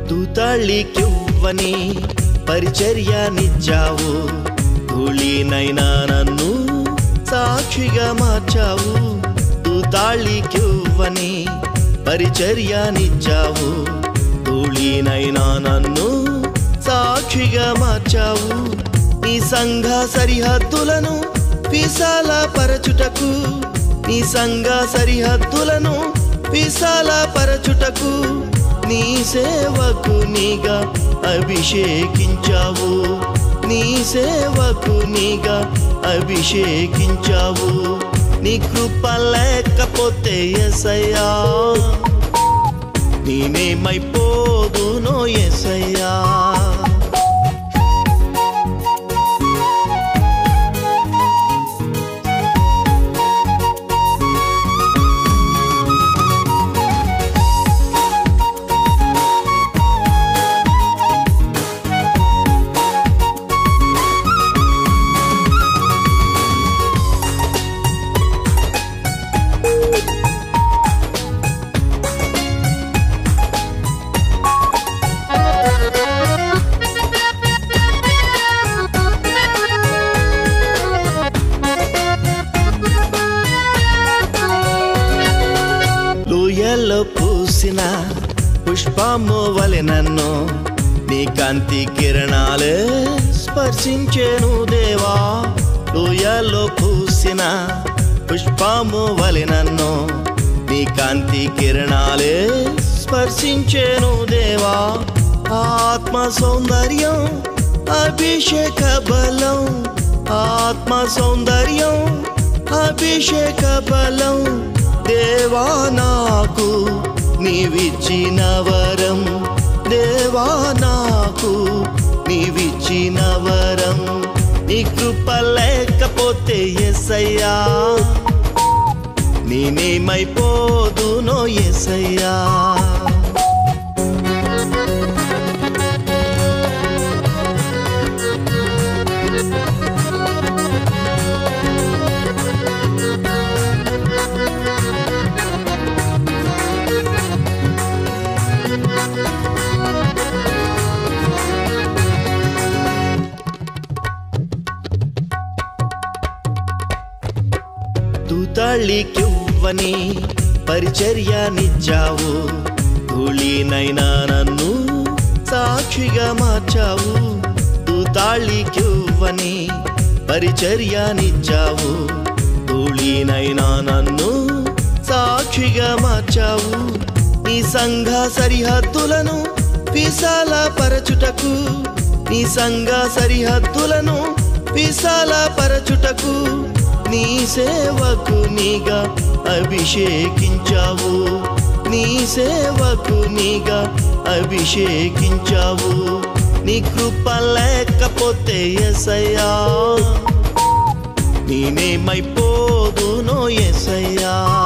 తూతాళికివ్వని పరిచర్యనిచ్చావు, ధూళినైనా నన్ను సాక్షిగా మార్చావు. తూతాళికివ్వని పరిచర్యనిచ్చావు, ధూళినైనా నన్ను సాక్షిగా మార్చావు. నీ సంఘ సరిహద్దులను విశాలపరచుటకు, నీ సంఘ సరిహద్దులను విశాలపరచుటకు నీ సేవకునిగా అభిషేకించావు, నీ సేవకునిగా అభిషేకించావు. నీ కృప లేకపోతే యేసయ్యా నేనేమైపోదునో యేసయ్యా. లోయలో పూసిన పుష్పము వలె నన్ను నీ కాంతి కిరణాలే స్పర్శించెను దేవా. లోయలో పూసిన పుష్పము వలె నన్ను నీ కాంతి కిరణాలే స్పర్శించెను దేవా. ఆత్మ సౌందర్యం అభిషేక బలం, ఆత్మ సౌందర్యం అభిషేక బలం దేవా నాకు నీవిచ్చిన వరం, దేవా నాకు నీవిచ్చిన వరం. నీ కృప లేకపోతే యేసయ్యా నేనేమైపోదునో యేసయ్యా. తూతాళికివ్వని పరిచర్యనిచ్చావు, ధూళినైనా నన్ను సాక్షిగా మార్చావు. తూతాళికివ్వని పరిచర్యనిచ్చావు, ధూళినైనా నన్ను సాక్షిగా మార్చావు. నీ సంఘ సరిహద్దులను విశాలపరచుటకు, నీ సంఘ సరిహద్దులను విశాలపరచుటకు నీ సేవకునిగా అభిషేకించావు, నీ సేవకునిగా అభిషేకించావు. నీ కృప లేకపోతే యేసయ్యా నేనేమైపోదునో యేసయ్యా.